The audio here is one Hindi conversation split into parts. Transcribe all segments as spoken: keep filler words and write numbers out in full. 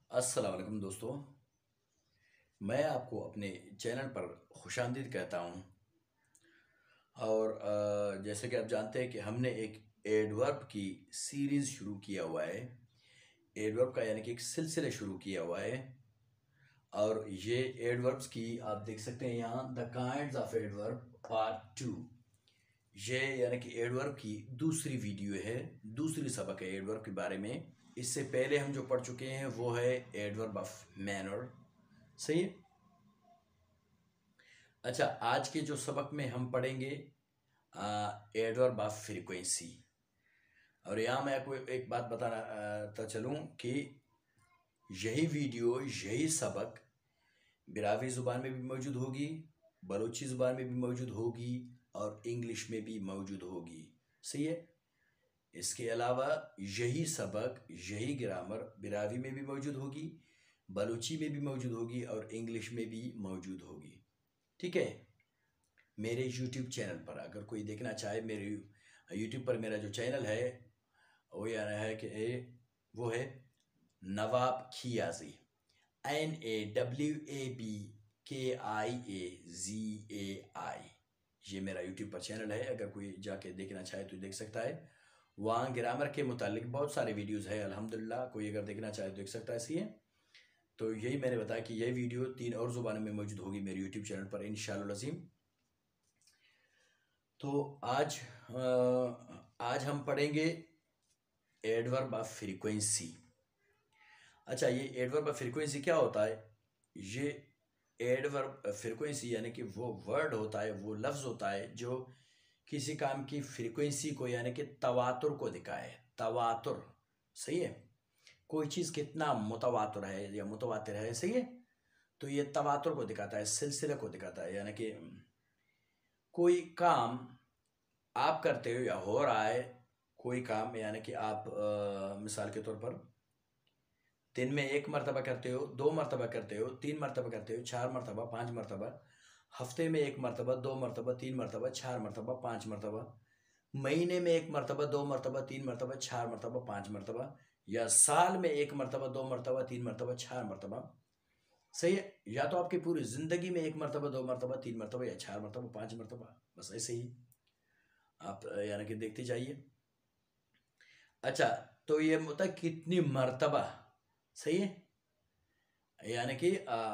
अस्सलाम वालेकुम दोस्तों। मैं आपको अपने चैनल पर खुशामदीद कहता हूँ। और अ, जैसे कि आप जानते हैं कि हमने एक एडवर्ब की सीरीज़ शुरू किया हुआ है। एडवर्ब का यानी कि एक सिलसिला शुरू किया हुआ है। और ये एडवर्ब्स की आप देख सकते हैं यहाँ the kinds of adverb part two. ये यानी कि एडवर्ब की दूसरी वीडियो है, दूसरी सबक है एडवर्ब के बारे में। इससे पहले हम जो पढ़ चुके हैं वो है एडवर्ब ऑफ मैनर। सही है। अच्छा, आज के जो सबक में हम पढ़ेंगे एडवर्ब ऑफ फ्रीक्वेंसी। और यहाँ मैं आपको एक बात बताना चलूँ कि यही वीडियो, यही सबक बिरावी ज़ुबान में भी मौजूद होगी, बलूची ज़ुबान में भी मौजूद होगी और इंग्लिश में भी मौजूद होगी। सही है। इसके अलावा यही सबक, यही ग्रामर बिरावी में भी मौजूद होगी, बलूची में भी मौजूद होगी और इंग्लिश में भी मौजूद होगी। ठीक है। मेरे यूट्यूब चैनल पर अगर कोई देखना चाहे, मेरे यूट्यूब पर मेरा जो चैनल है वो यह है कि वो है Nawab Khiyaji, N A W A B K I ए जी ए आई। ये मेरा यूट्यूब पर चैनल है। अगर कोई जाके देखना चाहे तो देख सकता है। वहाँ ग्रामर के मुतालिक बहुत सारे वीडियोस है अल्हम्दुलिल्लाह। कोई अगर देखना चाहे तो देख सकता है। ऐसी है। तो यही मैंने बताया कि यह वीडियो तीन और ज़ुबानों में मौजूद होगी मेरे यूट्यूब चैनल पर इंशाअल्लाह अज़ीम। तो आज आज हम पढ़ेंगे एडवर्ब ऑफ फ्रीक्वेंसी। अच्छा, ये एडवर्ब ऑफ फ्रीक्वेंसी क्या होता है? ये एडवर्ब फ्रीक्वेंसी यानी कि वो वर्ड होता है, वो लफ्ज़ होता है जो किसी काम की फ्रीक्वेंसी को यानी कि तवातुर को दिखाए। तवातुर। सही है। कोई चीज़ कितना मुतवातिर है या मुतवातिर है। सही है। तो ये तवातुर को दिखाता है, सिलसिले को दिखाता है। यानी कि कोई काम आप करते हो या हो रहा है, कोई काम यानी कि आप आ, मिसाल के तौर पर दिन में एक मरतबा करते हो, दो मरतबा करते हो, तीन मरतबा करते हो, चार मरतबा, पाँच मरतबा, हफ्ते में एक मरतबा, दो मरतबा, तीन मरतबा, चार मरतबा, पाँच मरतबा, महीने में एक मरतबा, दो मरतबा, तीन मरतबा, चार मरतबा, पाँच मरतबा, या साल में एक मरतबा, दो मरतबा, तीन मरतबा, चार मरतबा। सही है। या तो आपकी पूरी ज़िंदगी में एक मरतबा, दो मरतबा, तीन मरतबा या चार मरतबा, पाँच मरतबा, बस ऐसे ही आप यानी कि देखते जाइए। अच्छा, तो ये होता है कितनी मरतबा। सही है। यानी कि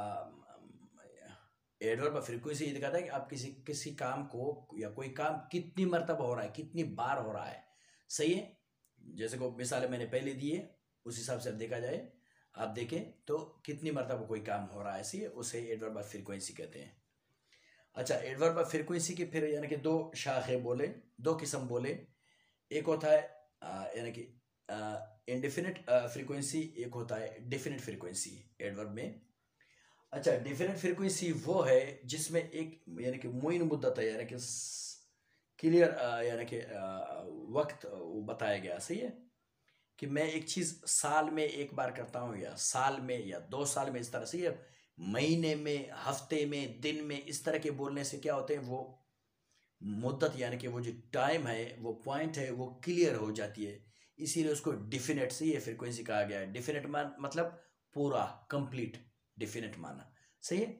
एडवर्ब फ्रीक्वेंसी ये दिखाता है कि आप किसी किसी काम को या कोई काम कितनी मरतबा हो रहा है, कितनी बार हो रहा है। सही है। जैसे को मिसाल मैंने पहले दिए, उस हिसाब से देखा जाए, आप देखें तो कितनी मरतबा कोई काम हो रहा है, ऐसी है, उसे एडवर्ब ऑफ फ्रीक्वेंसी कहते हैं। अच्छा, एडवर्ब ऑफ फ्रीक्वेंसी के फिर यानी कि दो शाखे बोले, दो किस्म बोले। एक होता है यानी कि इनडेफिनिट फ्रीक्वेंसी, एक होता है डेफिनिट फ्रीक्वेंसी एडवर्ब में। अच्छा, डेफिनिट फ्रीक्वेंसी वो है जिसमें एक यानी कि मुइन मुद्दत है, यानी कि क्लियर यानी कि वक्त वो बताया गया। सही है। कि मैं एक चीज़ साल में एक बार करता हूँ या साल में या दो साल में, इस तरह से। ये महीने में, हफ्ते में, दिन में, इस तरह के बोलने से क्या होते हैं, वो मुद्दत यानी कि वो जो टाइम है, वो पॉइंट है, वो क्लियर हो जाती है। इसीलिए उसको डिफिनेट से ये फ्रीक्वेंसी कहा गया है। डिफिनेट मान मतलब पूरा, कंप्लीट, डिफिनेट माना। सही है।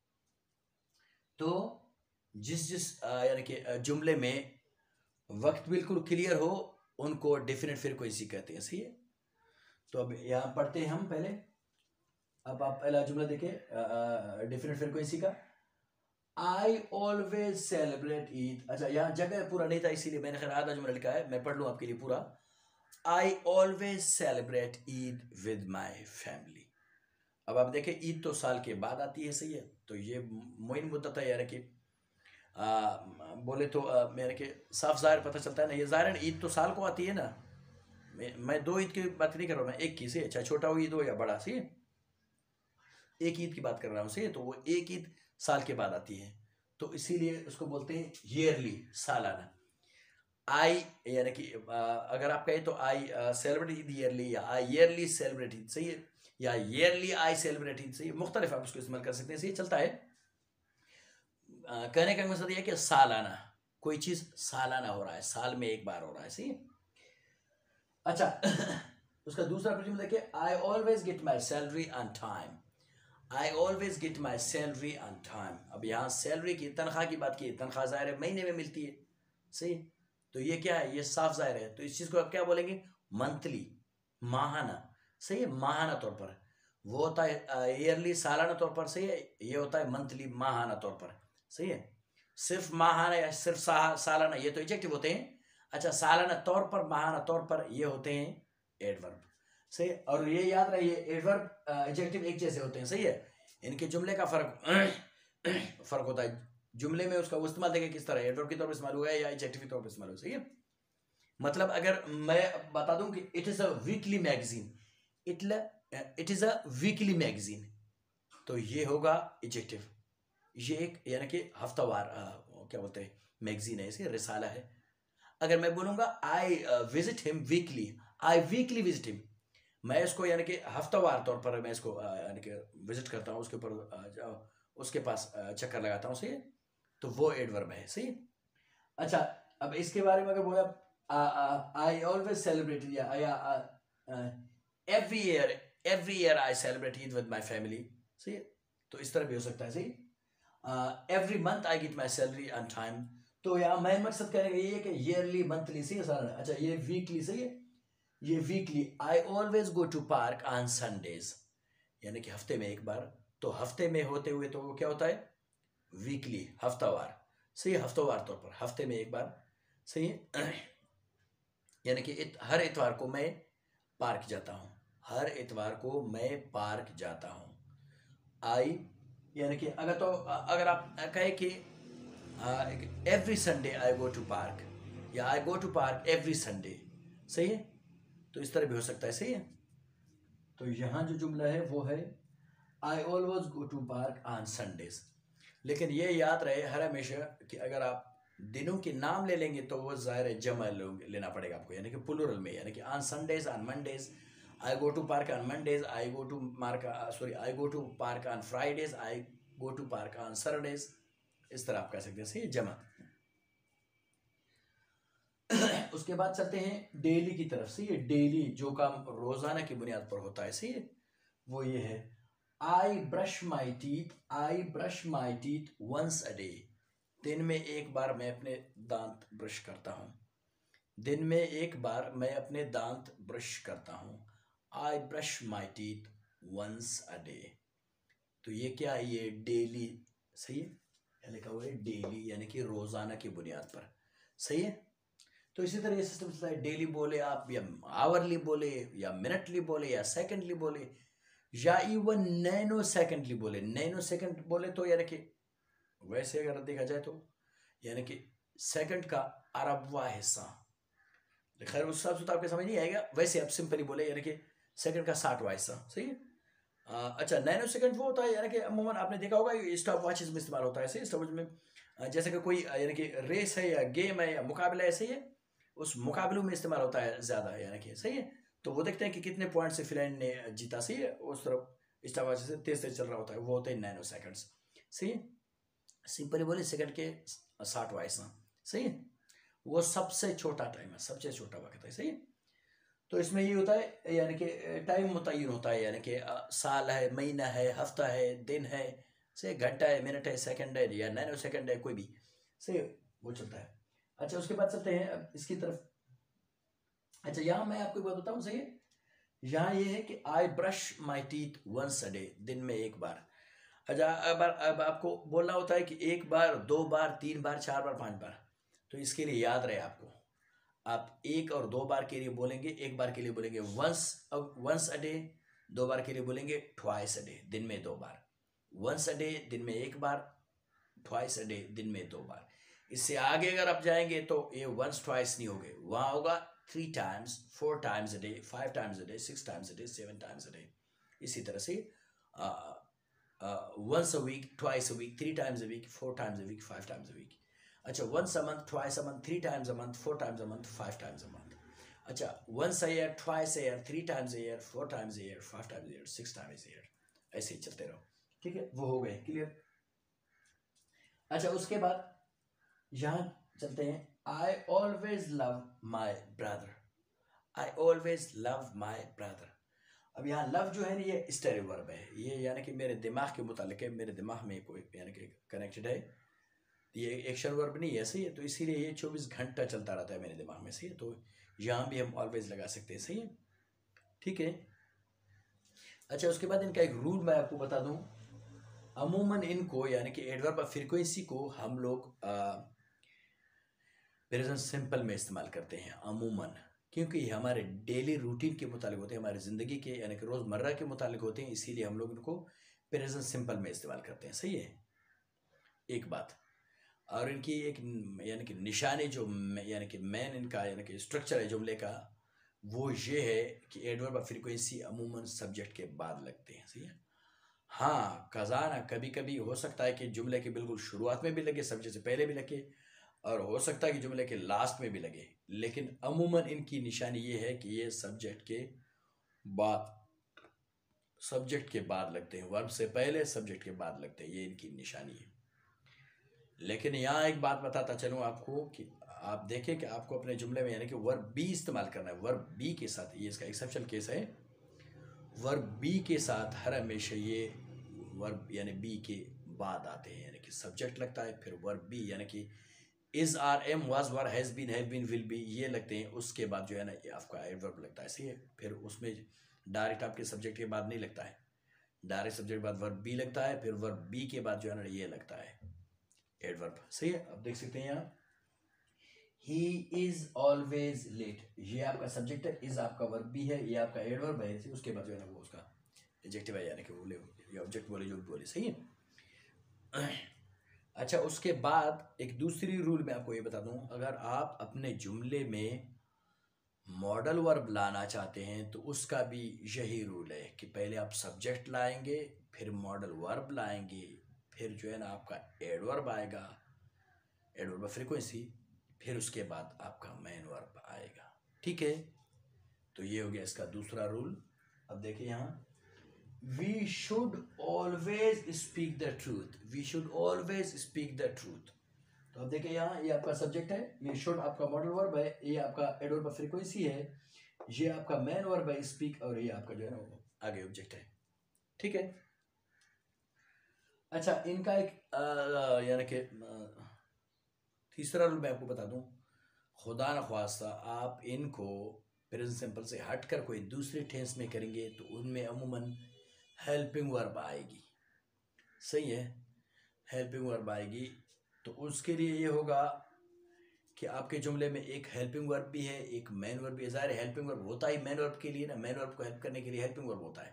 तो जिस जिस यानी कि जुमले में वक्त बिल्कुल क्लियर हो उनको डेफिनेट फ्रीक्वेंसी कहते हैं। सही है। तो अब यहाँ पढ़ते हैं हम पहले। अब आप पहला जुमला देखिए डेफिनेट फ्रीक्वेंसी का। I always celebrate Eid. अच्छा, यहाँ जगह पूरा नहीं था इसीलिए मैंने खैर आधा जुमला लिखा है, मैं पढ़ लूँ आपके लिए पूरा। I always celebrate Eid with my family. अब आप देखें, ईद तो साल के बाद आती है। सही है। तो ये मुइन मुद्दत है यानी कि बोले तो मेरे के साफ ज़ाहिर पता चलता है ना, ये ज़ाहिर ईद तो साल को आती है ना। मैं, मैं दो ईद की बात नहीं कर रहा हूँ, मैं एक की से, चाहे छोटा हो ईद हो या बड़ा। सही है। एक ईद की बात कर रहा हूँ। सही है। तो वो एक ईद साल के बाद आती है, तो इसीलिए उसको बोलते हैं ईयरली, सालाना। आई यानी कि अगर आप कहें तो आई सेलिब्रेट ईद ईयरली, या आई ईयरली सेलिब्रेट ईद। सही है। या ईयरली आई सेलिब्रेट ईद। सही है। मुख्तलिफ आप उसको इस्तेमाल कर सकते हैं। सही चलता है। कहने का मकसद यह कि सालाना, कोई चीज़ सालाना हो रहा है, साल में एक बार हो रहा है। सही है। अच्छा उसका दूसरा प्रिज्म देखिए, I always get my salary on time, I always get my salary on time. अब यहाँ सैलरी की, तनख्वाह की बात की, तनख्वाह ज़ाहिर है महीने में मिलती है, सही। तो ये क्या है, ये साफ ज़ाहिर है। तो इस चीज़ को आप क्या बोलेंगे, मंथली, माहाना, सही है, माहाना तौर पर। वो होता है ईयरली, सालाना तौर पर, सही है। ये होता है मंथली, माहाना तौर पर, सही है। सिर्फ माहाना या सिर्फ सालाना, ये तो एडजेक्टिव होते हैं। अच्छा, सालाना तौर पर, माहाना तौर पर, ये होते हैं एडवर्ब, सही। और ये याद रहिए, एडवर्ब एडजेक्टिव एक जैसे होते हैं, सही है। इनके जुमले का फर्क फर्क होता है। जुमले में उसका इस्तेमाल देखें किस तरह, एडवर्ब के तौर पर इस्तेमाल हुआ है या एडजेक्टिव के तौर पर इस्तेमाल हुआ, सही है। मतलब अगर मैं बता दूं कि it is a weekly magazine, it it is a weekly magazine, तो ये होगा एडजेक्टिव। ये एक यानी कि हफ्तावार क्या बोलते हैं, मैगजीन है, इसे रिसाला है। अगर मैं बोलूंगा I visit him weekly, I weekly visit him, मैं इसको यानी कि हफ्तावार तौर पर मैं इसको यानी कि विजिट करता हूँ, उसके ऊपर उसके पास चक्कर लगाता हूँ, सही है। तो वो एडवर्ब है, सही। अच्छा, अब इसके बारे में अगर बोला, आई ऑलवेज सेलिब्रेट, या every year every year I celebrate Eid with my family, सही है। तो इस तरह भी हो सकता है, सही। Every month I get my salary on time, तो यहाँ मैं मकसद करेंगे ये कि ईयरली, मंथली, सही है सारा। अच्छा, ये वीकली, सही है, ये weekly. I always go to park on Sundays, यानी कि हफ्ते में एक बार। तो हफ्ते में होते हुए तो वो क्या होता है, वीकली, हफ्तावार, सही है, हफ्तावार तौर पर, हफ्ते में एक बार, सही है। यानी कि इत, हर इतवार को मैं पार्क जाता हूँ, हर इतवार को मैं पार्क जाता हूँ। आई यानी कि अगर तो अगर आप कहें कि every Sunday I go to park, या I go to park every Sunday, सही है। तो इस तरह भी हो सकता है, सही है। तो यहाँ जो जुमला है वो है I always go to park on Sundays. लेकिन ये याद रहे हर हमेशा कि अगर आप दिनों के नाम ले लेंगे तो वो ज़ाहिर है जमा लेना पड़ेगा आपको, यानी कि प्लूरल में, यानी कि on Sundays, on Mondays, I go to park on Mondays, I go to mark sorry I go to park on Fridays, I go to park on Saturdays, इस तरह आप कह सकते हैं, सही जमा। उसके बाद चलते हैं डेली की तरफ, सही है। डेली जो काम रोजाना की बुनियाद पर होता है, सही है, वो ये है, I brush my teeth, I brush my teeth once a day, दिन में एक बार मैं अपने दांत ब्रश करता हूँ, दिन में एक बार मैं अपने दांत ब्रश करता हूँ। I brush my teeth once a day, तो ये क्या है, ये डेली, सही है, लिखा हुआ है डेली, यानी कि रोजाना की बुनियाद पर, सही है। तो इसी तरह ये सिस्टम चलता है, डेली बोले आप, या आवरली बोले, या मिनटली बोले, या सेकेंडली बोले, या इवन नैनो सेकेंडली बोले। नैनो सेकेंड बोले तो यानी कि वैसे अगर देखा जाए तो यानी कि सेकंड का अरबवा हिस्सा, खैर उस हिसाब से तो आपके समझ नहीं आएगा, वैसे आप सिंपली बोले यानी कि सेकंड का साठवां हिस्सा, सही है। अच्छा, नैनो सेकंड वो होता है यानी कि अमूमन आपने देखा होगा स्टॉप वॉचेस में इस्तेमाल होता है, सही। स्टॉप वॉच में जैसे कि कोई यानी कि रेस है या गेम है या मुकाबला है, सही है, उस मुकाबलों में इस्तेमाल होता है ज़्यादा, यानी कि सही है। तो वो देखते हैं कि कितने पॉइंट से फिनलैंड ने जीता, सही है, उस तरफ स्टॉप वॉच से तेज तेज चल रहा होता है, वो होते हैं नैनो सेकंड्स, सही है। सिंपली बोले सेकंड के साठवां हिस्सा, सही है, वो सबसे छोटा टाइम है, सबसे छोटा वक्त है, सही है। तो इसमें ये होता है यानी कि टाइम मुतय्यन होता है, यानी कि साल है, महीना है, हफ्ता है, दिन है, से घंटा है, मिनट है, सेकंड है, या नैनो सेकंड है, कोई भी, सही वो चलता है। अच्छा, उसके बाद चलते हैं अब इसकी तरफ। अच्छा, यहाँ मैं आपको बात बताऊँ, सही है, यहाँ ये है कि I brush my teeth once a day, दिन में एक बार। अच्छा, अब अब आपको बोलना होता है कि एक बार, दो बार, तीन बार, चार बार, पांच बार, तो इसके लिए याद रहे आपको, आप एक और दो बार के लिए बोलेंगे, एक बार के लिए बोलेंगे वंस वंस अ डे, दो बार के लिए बोलेंगे ट्वाइस अ डे, दिन में दो बार। वंस अ डे दिन में एक बार, ट्वाइस अ डे दिन में दो बार। इससे आगे अगर आप जाएंगे तो ये वंस ट्वाइस नहीं होंगे, वहाँ होगा three times, four times a day, five times a day, six times a day, seven times a day. इसी तरह से once a week, twice a week, three times a week, four times a week, five times a week. अच्छा, once a month, twice a month, three times a month, four times a month, five times a month. अच्छा, once a year, twice a year, three times a year, four times a year, five times a year, six times a year, ऐसे ही चलते रहो, ठीक है, वो हो गए क्लियर। अच्छा, उसके बाद यहाँ चलते हैं, I always love my brother, I always love my brother. अब यहाँ लव जो है ना ये स्टेरिक वर्ब है, ये यानी कि मेरे दिमाग के मुतालिक है, मेरे दिमाग में कोई यानी कि कनेक्टेड है, ये एक्शन वर्ब नहीं है, सही है। तो इसीलिए ये चौबीस घंटा चलता रहता है मेरे दिमाग में, सही है। तो यहाँ भी हम ऑलवेज लगा सकते हैं, सही है, ठीक है। अच्छा, उसके बाद इनका एक रूल मैं आपको बता दूं। अमूमन इनको यानी कि एडवर्ब ऑफ फ्रीक्वेंसी को हम लोग प्रेजेंट सिंपल में इस्तेमाल करते हैं अमूमन, क्योंकि ये हमारे डेली रूटीन के मुतालिक होते हैं, हमारे ज़िंदगी के यानी कि रोज़मर्रा के मुतालिक होते हैं, इसीलिए हम लोग इनको प्रेजेंट सिंपल में इस्तेमाल करते हैं, सही है, एक बात। और इनकी एक यानी कि निशानी जो यानी कि मेन इनका यानी कि स्ट्रक्चर है जुमले का, वो ये है कि एडवर्ब ऑफ फ्रीक्वेंसी अमूमन सब्जेक्ट के बाद लगते हैं, सही है। हाँ, खजाना कभी कभी हो सकता है कि जुमले के बिल्कुल शुरुआत में भी लगे, सब्जेक्ट से पहले भी लगे, और हो सकता है कि जुमले के लास्ट में भी लगे, लेकिन अमूमन इनकी निशानी ये है कि ये सब्जेक्ट के बाद सब्जेक्ट के बाद लगते हैं, वर्ब से पहले सब्जेक्ट के बाद लगते हैं, ये इनकी निशानी है। लेकिन यहाँ एक बात बताता चलूँ आपको कि आप देखें कि आपको अपने जुमले में यानी कि वर्ब बी इस्तेमाल करना है, वर्ब बी के साथ, ये इसका एक्सेप्शनल केस है, वर्ब बी के साथ हर हमेशा ये वर्ब यानी बी के बाद आते हैं, यानी कि सब्जेक्ट लगता है, फिर वर्ब बी यानी कि is are am was were has been have been will be ये लगते हैं, उसके बाद जो है ना ये आपका एडवर्ब लगता है, सही है। फिर उसमें डायरेक्ट आपके सब्जेक्ट के बाद नहीं लगता है, डायरेक्ट सब्जेक्ट के बाद वर्ब बी लगता है, फिर वर्ब बी के बाद जो है ना ये लगता है एडवर्ब, सही है। अब देख सकते हैं यहाँ ही इज ऑलवेज लेट, ये आपका सब्जेक्ट है, इज आपका वर्ब भी है, ये आपका एडवर्ब है, उसके बाद जो है ना वो उसका एडजेक्टिव है, यानी कि बोले या ऑब्जेक्ट बोले जो भी बोले, सही है। अच्छा, उसके बाद एक दूसरी रूल मैं आपको ये बता दूं, अगर आप अपने जुमले में मॉडल वर्ब लाना चाहते हैं तो उसका भी यही रूल है कि पहले आप सब्जेक्ट लाएंगे, फिर मॉडल वर्ब लाएंगे, फिर जो है ना आपका एडवर्ब आएगा, एडवर्ब ऑफ फ्रीक्वेंसी, फिर उसके बाद आपका मेन वर्ब आएगा, ठीक है। तो ये हो गया इसका दूसरा रूल। अब देखिए यहाँ we should always speak the truth, we should always speak the truth. तो अब देखिए यहाँ ये आपका सब्जेक्ट है, ये शुड आपका मॉडल वर्ब है, ये आपका एडवर्ब ऑफ फ्रीक्वेंसी है, ये आपका मेन वर्ब है स्पीक, और ये आपका जो है ना आगे ऑब्जेक्ट है, ठीक है। अच्छा, इनका एक यानी कि तीसरा रूल मैं आपको बता दूं, खुदा न ख्वास्ता आप इनको प्रेजेंट सिंपल से हटकर कोई दूसरे टेंस में करेंगे तो उनमें अमूमन हेल्पिंग वर्ब आएगी, सही है, हेल्पिंग वर्ब आएगी। तो उसके लिए ये होगा कि आपके जुमले में एक हेल्पिंग वर्ब भी है, एक मेन वर्ब भी है। ज़ाहिर हेल्पिंग वर्ब होता ही मेन वर्ब के लिए ना, मेन वर्ब को हेल्प करने के लिए हेल्पिंग वर्ब होता है।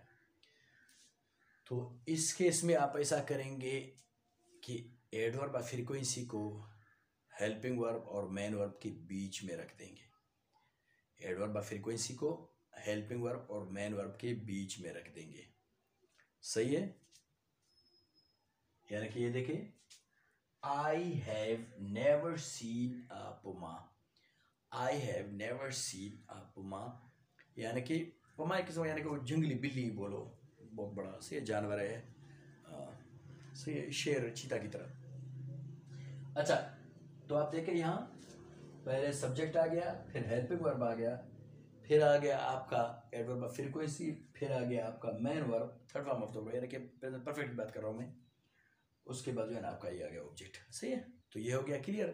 तो इस केस में आप ऐसा करेंगे कि एडवर्ब ऑफ फ्रीक्वेंसी को हेल्पिंग वर्ब और मेन वर्ब के बीच में रख देंगे, एडवर्ब ऑफ फ्रीक्वेंसी को हेल्पिंग वर्ब और मेन वर्ब के बीच में रख देंगे, सही है। यानी कि ये देखिए I have never seen a puma, I have never seen a puma, यानी कि puma एक किस्म यानी कि वो जंगली बिल्ली बोलो, बहुत बड़ा से जानवर है, से शेर चीता की तरह। अच्छा, तो आप देखें यहाँ पहले सब्जेक्ट आ गया, फिर हेल्पिंग वर्ब आ गया, फिर आ गया आपका एडवर्ब ऑफ फ्रीक्वेंसी, फिर आ गया आपका main verb, third form of the verb, यानी कि प्रेजेंट परफेक्ट की बात कर रहा हूँ मैं, उसके बाद जो है ना आपका ये आ गया ऑब्जेक्ट, सही है। तो ये हो गया क्लियर।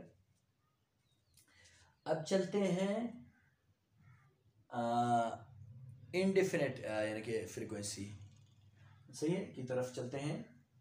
अब चलते हैं इनडेफिनेट यानी कि फ्रीक्वेंसी, सही है, की तरफ चलते हैं।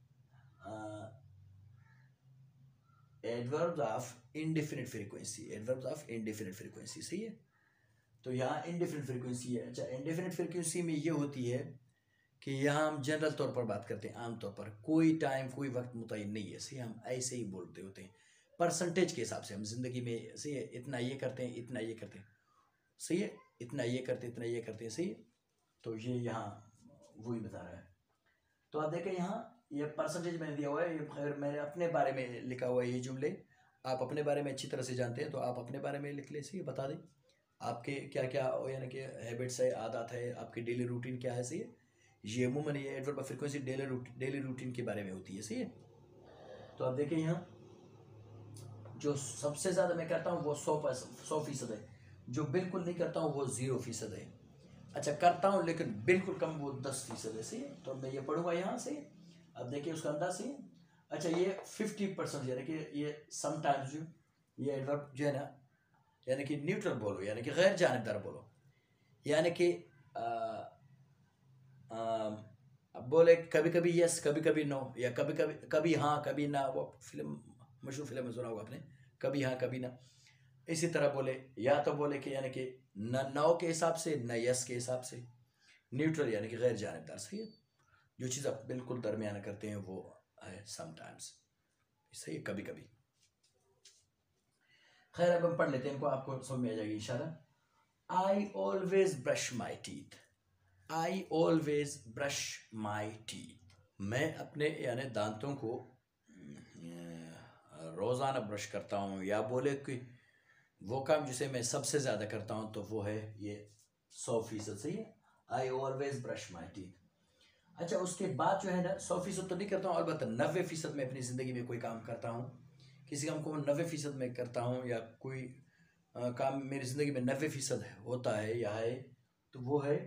Adverbs of indefinite frequency, adverbs of indefinite frequency, सही है। तो यहाँ इनडेफिनेट फ्रीक्वेंसी है। अच्छा, इनडेफिनेट फ्रीक्वेंसी में ये होती है कि यहाँ हम जनरल तौर पर बात करते हैं, आमतौर पर कोई टाइम कोई वक्त मुतय्यन नहीं है, सही, हम ऐसे ही बोलते होते हैं परसेंटेज के हिसाब से, हम जिंदगी में सही है इतना ये करते हैं, इतना ये करते हैं, सही है, इतना ये करते हैं, इतना ये करते हैं, सही है। तो ये यहाँ वही बता रहा है। तो आप देखें यहाँ ये परसेंटेज मैंने दिया हुआ है, ये खैर मैंने अपने बारे में लिखा हुआ है, ये जुमले आप अपने बारे में अच्छी तरह से जानते हैं तो आप अपने बारे में लिख ले, सही, बता दें आपके क्या क्या यानी कि हैबिट्स है, आदत है, आपकी डेली रूटीन क्या है, सही है। ये अमूमन ये adverb of frequency daily routine daily routine के बारे में होती है, सही है। तो आप देखें यहाँ जो सबसे ज़्यादा मैं करता हूँ वो सौ सौ फीसद है, जो बिल्कुल नहीं करता हूँ वो जीरो फीसद है। अच्छा, करता हूँ लेकिन बिल्कुल कम, वो दस फीसद है। सही है, तो मैं ये पढ़ूंगा यहाँ से। अब देखिए उसका अंदाज सही है। अच्छा, ये फिफ्टी परसेंट यानी कि ये समटाइम्स जो ये एडवर्ब जो है ना, यानी कि न्यूट्रल बोलो, यानी कि गैर जानिबदार बोलो, यानी कि अब बोले कभी कभी यस कभी कभी नो, या कभी कभी कभी हाँ कभी ना। वो फिल्म, मशहूर फिल्म में सुना होगा आपने, कभी हाँ कभी ना। इसी तरह बोले, या तो बोले कि यानी कि न नो के हिसाब से न यस के हिसाब से, न्यूट्रल यानी कि गैर जानिबदार। सही है, जो चीज़ आप बिल्कुल दरमियाना करते हैं वो है समटाइम्स। सही है, कभी कभी। खैर अब हम पढ़ लेते हैं इनको, आपको समझ में आ जाएगी इंशाल्लाह। I always brush my teeth. I always brush my teeth. मैं अपने यानी दांतों को रोज़ाना ब्रश करता हूँ, या बोले कि वो काम जिसे मैं सबसे ज़्यादा करता हूँ तो वो है ये सौ फीसद। सही है, I always brush my teeth. अच्छा, उसके बाद जो है ना, सौ फीसद तो नहीं करता हूँ, अलबत्ता नब्बे फीसद में अपनी ज़िंदगी में कोई काम करता हूँ। किसी काम को नब्बे फीसद में करता हूँ, या कोई आ, काम मेरी ज़िंदगी में नब्बे फीसद होता है या है, तो वो है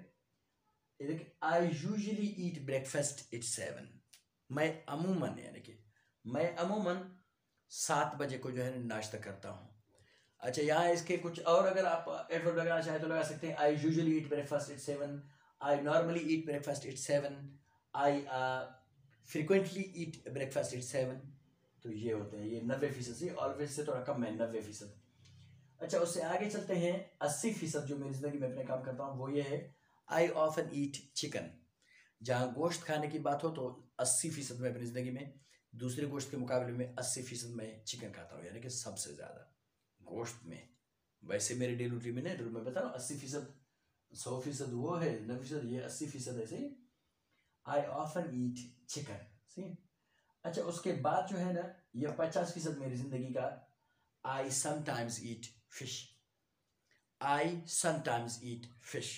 I usually eat breakfast at seven. मैं अमूमन यानी कि मैं अमूमन सात बजे को जो है नाश्ता करता हूँ। अच्छा, यहाँ इसके कुछ और अगर आप एडवर्ब लगाना चाहें तो लगा सकते हैं। I usually eat breakfast at seven, I normally eat breakfast at seven, I frequently eat breakfast at seven. तो ये होते हैं, ये नब्बे फीसद से, ऑलवेज से थोड़ा कम है, नब्बे फीसद। अच्छा, उससे आगे चलते हैं। अस्सी फीसद जो मेरी जिंदगी में अपने काम करता हूँ वो ये है, आई ऑफन ईट चिकन। जहाँ गोश्त खाने की बात हो तो अस्सी फीसद में अपनी ज़िंदगी में, दूसरे गोश्त के मुकाबले में अस्सी फीसद में चिकन खाता हूँ, यानी कि सबसे ज़्यादा गोश्त में। वैसे मेरे डेली रूटीन में नहीं, मैं बता रहा हूँ अस्सी फीसद, सौ फीसद वो है, नब्बे फीसद ये, अस्सी फीसद है। सही, आई ऑफन ईट चिकन। सही। अच्छा, उसके बाद जो है ना, ये पचास फीसद मेरी ज़िंदगी का, I sometimes eat fish. I sometimes eat fish.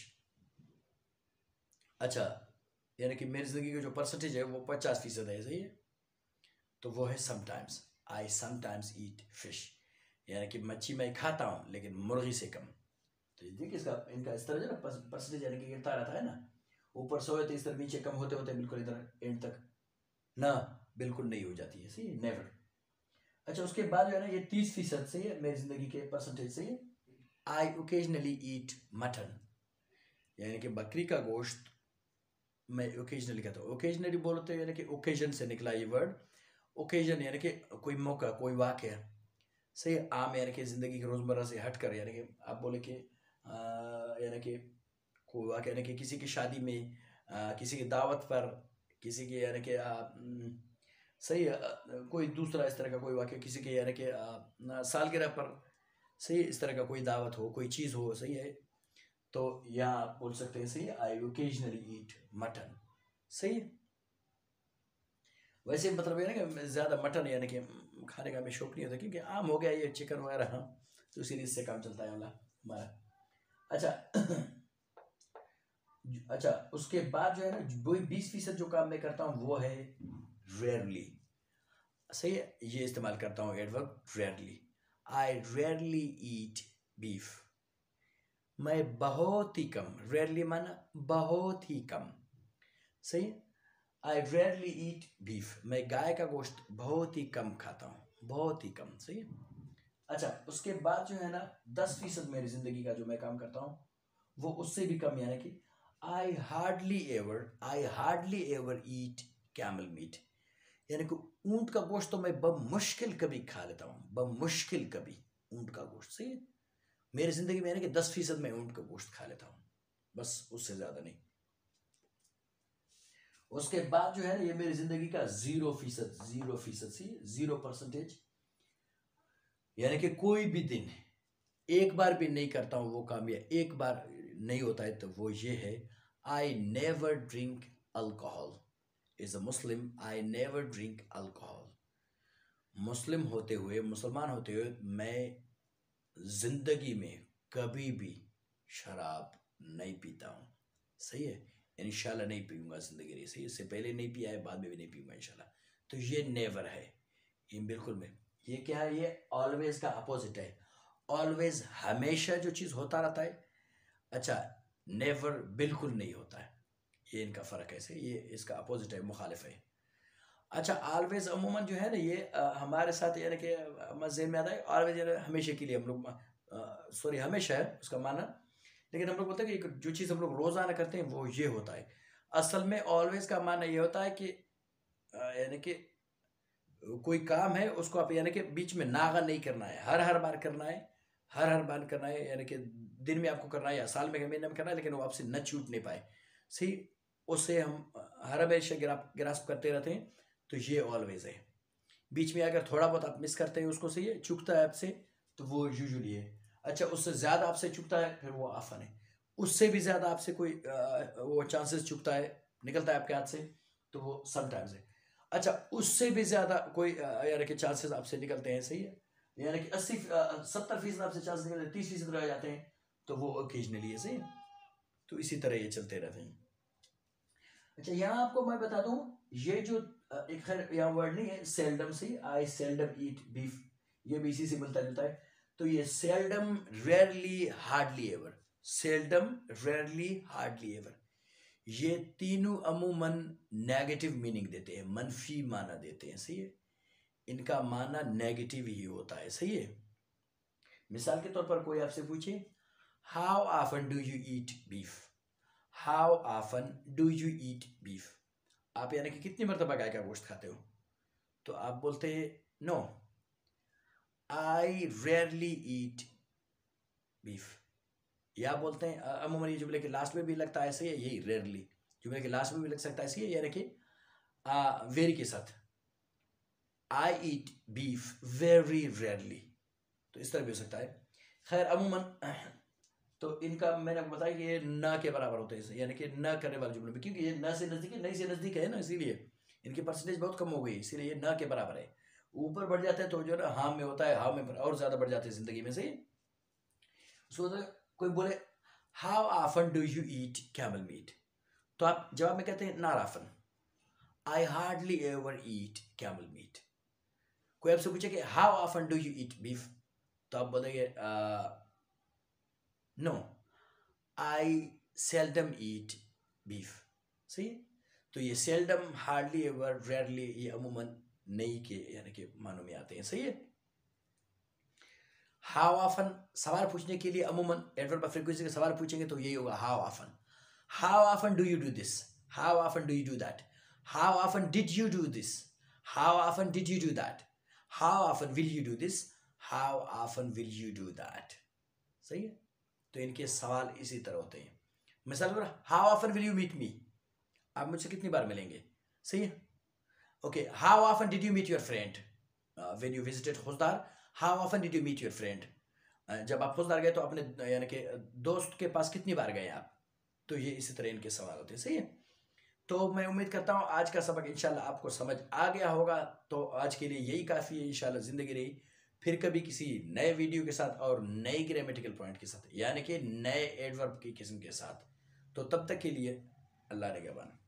अच्छा, यानी कि मेरी जिंदगी का जो परसेंटेज है वो पचास फीसद है। सही है, तो वो है sometimes. I sometimes eat fish, यानी कि मच्छी मैं खाता हूँ लेकिन मुर्गी से कम। तो देखिए इसका, इनका इस तरह जो ना परसेंटेज यानी कि गिरता रहता है ना, ऊपर सौ है तो इस तरह नीचे कम होते होते बिल्कुल इधर एंड तक ना बिल्कुल नहीं हो जाती है। सही, नेवर। अच्छा, उसके बाद जो है ना, ये तीस फीसद से है मेरी जिंदगी के परसेंटेज से। आई ओकेजनली ईट मटन, यानी कि बकरी का गोश्त मैं ओकेजनली कहता हूँ। ओकेजनली बोलते हैं यानी कि ओकेजन से निकला ये वर्ड। ओकेजन यानी कि कोई मौका, कोई वाक़या। सही, आम यानी कि ज़िंदगी की रोज़मर्रा से हट कर, यानी कि आप बोले कि यानी कि कोई वाक़या, यानी कि किसी की शादी में, आ, किसी की दावत पर, किसी की यानी कि सही आ, कोई दूसरा इस तरह का कोई वाक़या, किसी के यानी कि सालगिरह पर, सही इस तरह का कोई दावत हो, कोई चीज़ हो। सही है, तो यहाँ आप बोल सकते हैं सही, आई ओकेजनली ईट मटन। सही है, वैसे मतलब ये ना कि ज़्यादा मटन यानी कि खाने का हमें शौक नहीं होता, क्योंकि आम हो गया ये चिकन वगैरह, हाँ, तो इसीलिए इससे काम चलता है हमारा। अच्छा अच्छा, उसके बाद जो है ना, वही बीस फीसद जो काम मैं करता हूँ वो है रेयरली। सही है, ये इस्तेमाल करता हूँ adverb rarely. I rarely eat beef. मैं बहुत ही कम, रेयरली माना बहुत ही कम। सही, आई रेयरली ईट बीफ। मैं गाय का गोश्त बहुत ही कम खाता हूँ, बहुत ही कम। सही। अच्छा, उसके बाद जो है ना, दस फीसद मेरी जिंदगी का जो मैं काम करता हूँ वो उससे भी कम, यानी कि I hardly ever I hardly ever eat camel meat, यानी कि ऊंट का गोश्त तो मैं बमुश्किल कभी खा लेता हूँ, बमुश्किल कभी ऊंट का गोश्त। सही है, मेरी जिंदगी में यानी कि दस फीसद में ऊंट का गोश्त खा लेता हूँ, बस, उससे ज्यादा नहीं। उसके बाद जो है ना, ये मेरी जिंदगी का जीरो फीसद जीरो फीसद सी जीरो परसेंटेज, यानी कि कोई भी दिन एक बार भी नहीं करता हूं वो काम, या एक बार नहीं होता है, तो वो ये है, I never drink alcohol. Is a Muslim, I never drink alcohol. मुस्लिम होते हुए, मुसलमान होते हुए मैं जिंदगी में कभी भी शराब नहीं पीता हूँ। सही है, इंशाल्लाह नहीं पीऊंगा जिंदगी में। सही, इससे पहले नहीं पिया है, बाद में भी नहीं पीऊंगा इंशाल्लाह। तो ये नेवर है, ये बिल्कुल में। ये क्या है, ये ऑलवेज का अपोजिट है। ऑलवेज हमेशा जो चीज़ होता रहता है। अच्छा, नेवर बिल्कुल नहीं होता है। ये इनका फ़र्क है, से ये इसका अपोजिट है, मुखालिफ है। अच्छा, ऑलवेज अमूमन जो है ना ये आ, हमारे साथ यानी कि मज़े में आता है। ऑलवेज यानी हमेशा के लिए हम लोग, सॉरी हमेशा है उसका माना, लेकिन हम लोग बोलते हैं कि जो चीज़ हम लोग रोज़ाना करते हैं वो ये होता है। असल में ऑलवेज का माना ये होता है कि यानी कि कोई काम है उसको आप यानी कि बीच में नागा नहीं करना है, हर हर बार करना है, हर हर बार करना है, यानी कि दिन में आपको करना है या साल में महीने में करना है, लेकिन वो आपसे न छूट नहीं पाए। सही, उससे हम हर हमेशा ग्रास्प करते रहते हैं, तो ये ऑलवेज है। बीच में अगर थोड़ा बहुत आप मिस करते हैं उसको, सही है, चुकता है आपसे, तो वो यूजुअली है। अच्छा, उससे ज़्यादा आपसे चुकता है, फिर वो आफन है। उससे भी ज़्यादा आपसे कोई आ, वो चांसेस चुकता है, निकलता है आपके हाथ से, तो वो समटाइम्स है। अच्छा, उससे भी ज़्यादा कोई यानी कि चांसेस आपसे निकलते हैं, सही है, यानी कि अस्सी सत्तर फीसद आपसे चांसेस निकलते हैं, तीस फीसद रह जाते हैं, तो वो ओकेजनली है, सही है। तो इसी तरह ये चलते रहते हैं। अच्छा, यहाँ आपको मैं बता दूं, ये जो एक खैर यहाँ वर्ड नहीं है, सेल्डम से, आई सेल्डम ईट बीफ, ये भी इसी से मिलता जुलता है। तो ये seldom, rarely, hardly ever, seldom, rarely, hardly ever, ये तीनों अमूमन नेगेटिव मीनिंग देते हैं, मनफी माना देते हैं, सही है। इनका माना नेगेटिव ही होता है, सही है। मिसाल के तौर पर कोई आपसे पूछे, how often do you eat beef, how often do you eat beef, आप यानी कि कितनी मरतबा गाय का गोश्त खाते हो, तो आप बोलते हैं no, I rarely eat beef. या बोलते हैं अमूमन ये जुमले के लास्ट में भी लगता है, ऐसे यही रेयरली जुमले के लास्ट में भी लग सकता है, ऐसे यानी कि वेरी के साथ, I eat beef very rarely, तो इस तरह भी हो सकता है। खैर अमूमन तो इनका मैंने आपको बताया कि ये न के बराबर होते हैं, यानी कि न करने वाले जुमले में, क्योंकि ये न से नजदीक है, नहीं से नजदीक है ना, इसीलिए इनकी परसेंटेज बहुत कम हो गई, इसीलिए ये न के बराबर है। ऊपर बढ़ जाते हैं तो जो है ना हाँ में होता है, हाँ में और ज्यादा बढ़ जाते हैं जिंदगी में, से सो कोई बोले how often do you eat camel meat, तो आप जवाब में कहते हैं not often, I hardly ever eat camel meat. कोई आपसे पूछे कि how often do you eat beef, तो आप बोलेंगे no, I seldom eat beef, सही है। तो ये सेल्डम, हार्डली एवर, रेयरली, ये अमूमन नहीं के यानी कि मानों में आते हैं, सही है। हाउ ऑफन सवाल पूछने के लिए अमूमन एडवर्ब ऑफ फ्रीक्वेंसी का सवाल पूछेंगे तो यही होगा how often, how often do you do this, how often do you do that, how often did you do this, how often did you do that, how often will you do this, how often will you do that, सही है। तो इनके सवाल इसी तरह होते हैं। मिसाल पर how often will you meet me, आप मुझसे कितनी बार मिलेंगे, सही है। Okay, how often did you meet your friend when you visited Khuzdar, how often did you meet your friend, जब आप खुशदार गए तो अपने यानी कि दोस्त के पास कितनी बार गए आप, तो ये इसी तरह इनके सवाल होते हैं, सही है। तो मैं उम्मीद करता हूँ आज का सबक इंशाल्लाह आपको समझ आ गया होगा। तो आज के लिए यही काफ़ी है, इंशाल्लाह ज़िंदगी रही। फिर कभी किसी नए वीडियो के साथ और नए ग्रामेटिकल पॉइंट के साथ, यानी कि नए एडवर्ब की किस्म के साथ। तो तब तक के लिए अल्लाह निगहबान।